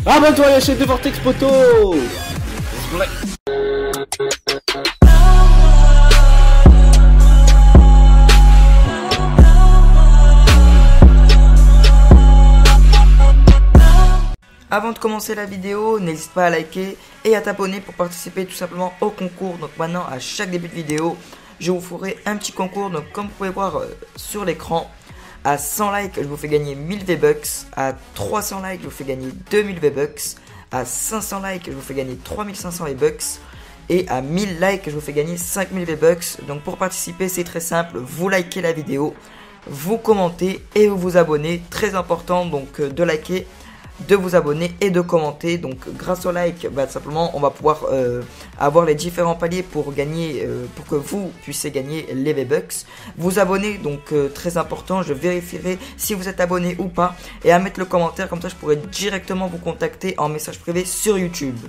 Abonne-toi à la chaîne de Vortex Poto. Ouais. Avant de commencer la vidéo, n'hésite pas à liker et à t'abonner pour participer tout simplement au concours. Donc maintenant, à chaque début de vidéo, je vous ferai un petit concours. Donc comme vous pouvez voir sur l'écran, à 100 likes, je vous fais gagner 1000 V-Bucks. À 300 likes, je vous fais gagner 2000 V-Bucks. À 500 likes, je vous fais gagner 3500 V-Bucks. Et à 1000 likes, je vous fais gagner 5000 V-Bucks. Donc pour participer, c'est très simple. Vous likez la vidéo, vous commentez et vous vous abonnez. Très important donc de liker, de vous abonner et de commenter. Donc grâce au like, simplement on va pouvoir avoir les différents paliers pour gagner, pour que vous puissiez gagner les V-Bucks. Vous abonner, donc très important, je vérifierai si vous êtes abonné ou pas, et à mettre le commentaire, comme ça je pourrai directement vous contacter en message privé sur YouTube.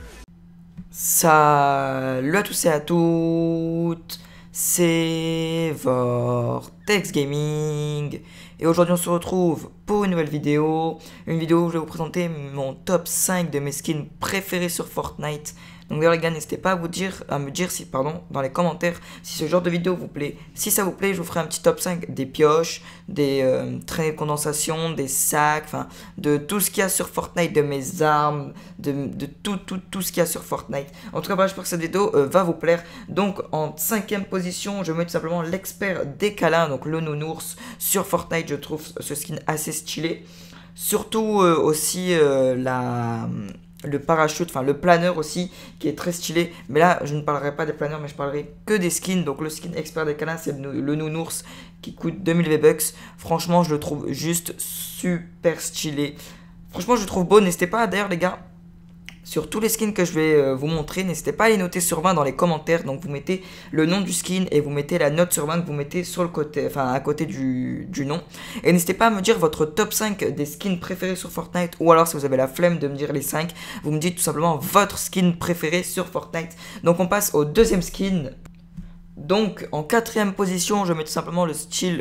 Salut à tous et à toutes, c'est Vortex Gaming et aujourd'hui on se retrouve pour une nouvelle vidéo. Une vidéo où je vais vous présenter mon top 5 de mes skins préférés sur Fortnite. Donc d'ailleurs les gars, n'hésitez pas à me dire si, dans les commentaires si ce genre de vidéo vous plaît. Si ça vous plaît, je vous ferai un petit top 5 des pioches, des traînées de condensation, des sacs, enfin de tout ce qu'il y a sur Fortnite, de mes armes, de tout ce qu'il y a sur Fortnite. En tout cas, j'espère que cette vidéo va vous plaire. Donc en 5ème position, je mets tout simplement l'expert des câlins, donc le nounours sur Fortnite. Je trouve ce skin assez stylé. Surtout aussi le parachute, enfin le planeur aussi, qui est très stylé. Mais là, je ne parlerai pas des planeurs, mais je parlerai que des skins. Donc le skin expert des câlins, c'est le nounours qui coûte 2000 V-Bucks. Franchement, je le trouve juste super stylé. Franchement, je le trouve beau. N'hésitez pas, d'ailleurs les gars, sur tous les skins que je vais vous montrer, n'hésitez pas à les noter sur 20 dans les commentaires. Donc vous mettez le nom du skin et vous mettez la note sur 20 que vous mettez sur le côté, enfin à côté du nom. Et n'hésitez pas à me dire votre top 5 des skins préférés sur Fortnite. Ou alors si vous avez la flemme de me dire les 5, vous me dites tout simplement votre skin préféré sur Fortnite. Donc on passe au deuxième skin. Donc en 4ème position, je mets tout simplement le skin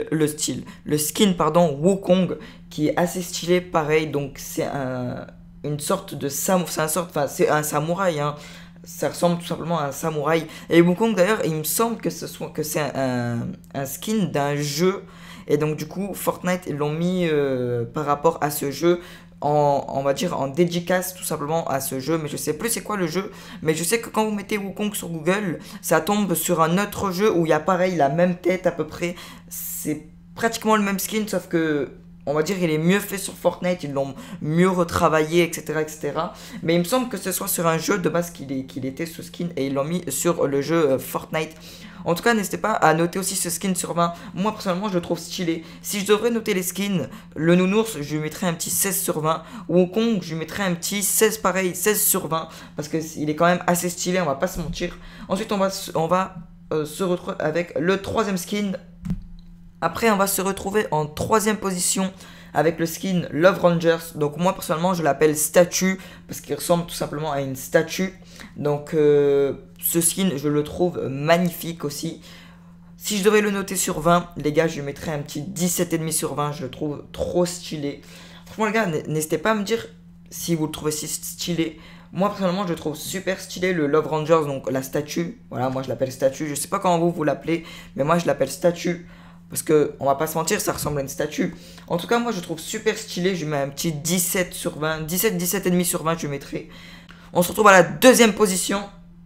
Wukong, qui est assez stylé, pareil. Donc c'est une sorte de c'est un samouraï, hein. Ça ressemble tout simplement à un samouraï. Et Wukong d'ailleurs, il me semble que c'est un skin d'un jeu. Et donc du coup, Fortnite, ils l'ont mis par rapport à ce jeu, on va dire en dédicace tout simplement à ce jeu. Mais je sais plus c'est quoi le jeu. Mais je sais que quand vous mettez Wukong sur Google, ça tombe sur un autre jeu où il y a pareil la même tête à peu près. C'est pratiquement le même skin, sauf que on va dire qu'il est mieux fait sur Fortnite, ils l'ont mieux retravaillé, etc., etc. Mais il me semble que ce soit sur un jeu de base qu'il était ce skin et ils l'ont mis sur le jeu Fortnite. En tout cas, n'hésitez pas à noter aussi ce skin sur 20. Moi, personnellement, je le trouve stylé. Si je devrais noter les skins, le nounours, je lui mettrais un petit 16 sur 20. Wukong, je lui mettrais un petit 16 pareil, 16 sur 20. Parce qu'il est quand même assez stylé, on va pas se mentir. Ensuite, on va se retrouver avec le 3ème skin. Après, on va se retrouver en 3ème position avec le skin Love Rangers. Donc moi, personnellement, je l'appelle statue parce qu'il ressemble tout simplement à une statue. Donc ce skin, je le trouve magnifique aussi. Si je devais le noter sur 20, les gars, je lui mettrais un petit 17,5 sur 20. Je le trouve trop stylé. Franchement, les gars, n'hésitez pas à me dire si vous le trouvez si stylé. Moi, personnellement, je le trouve super stylé, le Love Rangers, donc la statue. Voilà, moi, je l'appelle statue. Je sais pas comment vous l'appelez, mais moi, je l'appelle statue. Parce que, on va pas se mentir, ça ressemble à une statue. En tout cas, moi, je trouve super stylé. Je lui mets un petit 17 sur 20. 17,5 sur 20, je lui mettrai. On se retrouve à la 2ème position.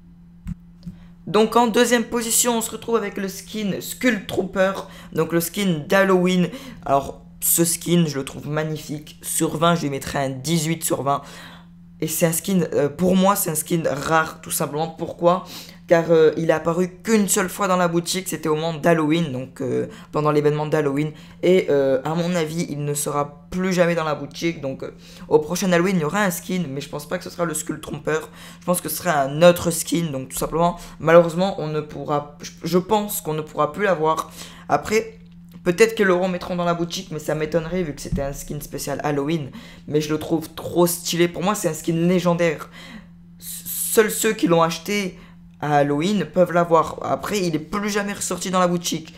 Donc, en 2ème position, on se retrouve avec le skin Skull Trooper. Donc, le skin d'Halloween. Alors, ce skin, je le trouve magnifique. Sur 20, je lui mettrai un 18 sur 20. Et c'est un skin, pour moi, c'est un skin rare, tout simplement. Pourquoi ? Car il est apparu qu'une seule fois dans la boutique, c'était au moment d'Halloween, donc pendant l'événement d'Halloween. Et à mon avis, il ne sera plus jamais dans la boutique. Donc au prochain Halloween, il y aura un skin, mais je pense pas que ce sera le Skull Trooper. Je pense que ce sera un autre skin. Donc tout simplement, malheureusement, je pense qu'on ne pourra plus l'avoir. Après, peut-être qu'ils le remettront dans la boutique, mais ça m'étonnerait vu que c'était un skin spécial Halloween. Mais je le trouve trop stylé. Pour moi, c'est un skin légendaire. Seuls ceux qui l'ont acheté à Halloween peuvent l'avoir. Après, il est plus jamais ressorti dans la boutique.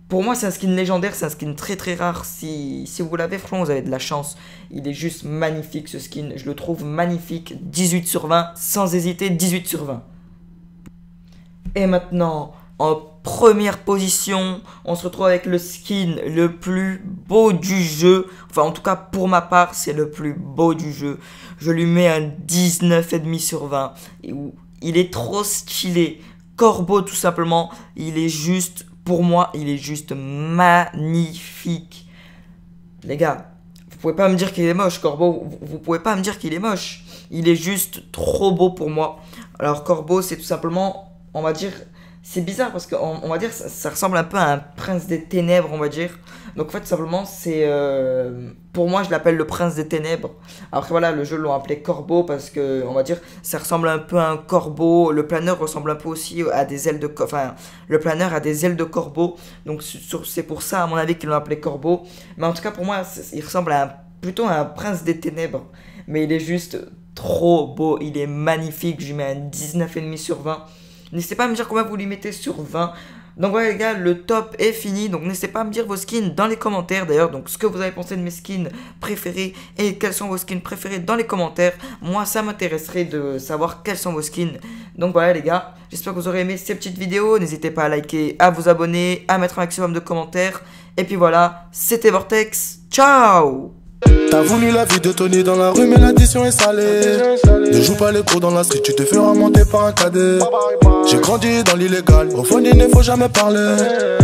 Pour moi, c'est un skin légendaire, c'est un skin très très rare. Si vous l'avez, franchement, vous avez de la chance. Il est juste magnifique ce skin. Je le trouve magnifique. 18 sur 20, sans hésiter, 18 sur 20. Et maintenant, en première position, on se retrouve avec le skin le plus beau du jeu. Enfin, en tout cas, pour ma part, c'est le plus beau du jeu. Je lui mets un 19,5 sur 20. Il est trop stylé. Corbeau, tout simplement. Il est juste, pour moi, il est juste magnifique. Les gars, vous pouvez pas me dire qu'il est moche, Corbeau. Vous pouvez pas me dire qu'il est moche. Il est juste trop beau pour moi. Alors, Corbeau, c'est tout simplement... On va dire, c'est bizarre parce qu'on va dire ça ressemble un peu à un prince des ténèbres, on va dire. Donc en fait simplement c'est pour moi je l'appelle le prince des ténèbres. Après voilà, le jeu l'ont appelé Corbeau parce que on va dire ça ressemble un peu à un corbeau. Le planeur ressemble un peu aussi à des ailes de enfin le planeur a des ailes de corbeau. Donc c'est pour ça à mon avis qu'ils l'ont appelé Corbeau. Mais en tout cas pour moi il ressemble à plutôt à un prince des ténèbres. Mais il est juste trop beau, il est magnifique. Je lui mets un 19,5 sur 20. N'hésitez pas à me dire combien vous lui mettez sur 20. Donc voilà les gars, le top est fini. Donc n'hésitez pas à me dire vos skins dans les commentaires. D'ailleurs, donc ce que vous avez pensé de mes skins préférés et quels sont vos skins préférés dans les commentaires. Moi, ça m'intéresserait de savoir quels sont vos skins. Donc voilà les gars, j'espère que vous aurez aimé ces petites vidéos. N'hésitez pas à liker, à vous abonner, à mettre un maximum de commentaires. Et puis voilà, c'était Vortex. Ciao! T'as voulu la vie de Tony dans la rue mais l'addition est salée. Ne joue pas les cours dans la street, tu te feras monter par un cadet. J'ai grandi dans l'illégal, au fond il ne faut jamais parler.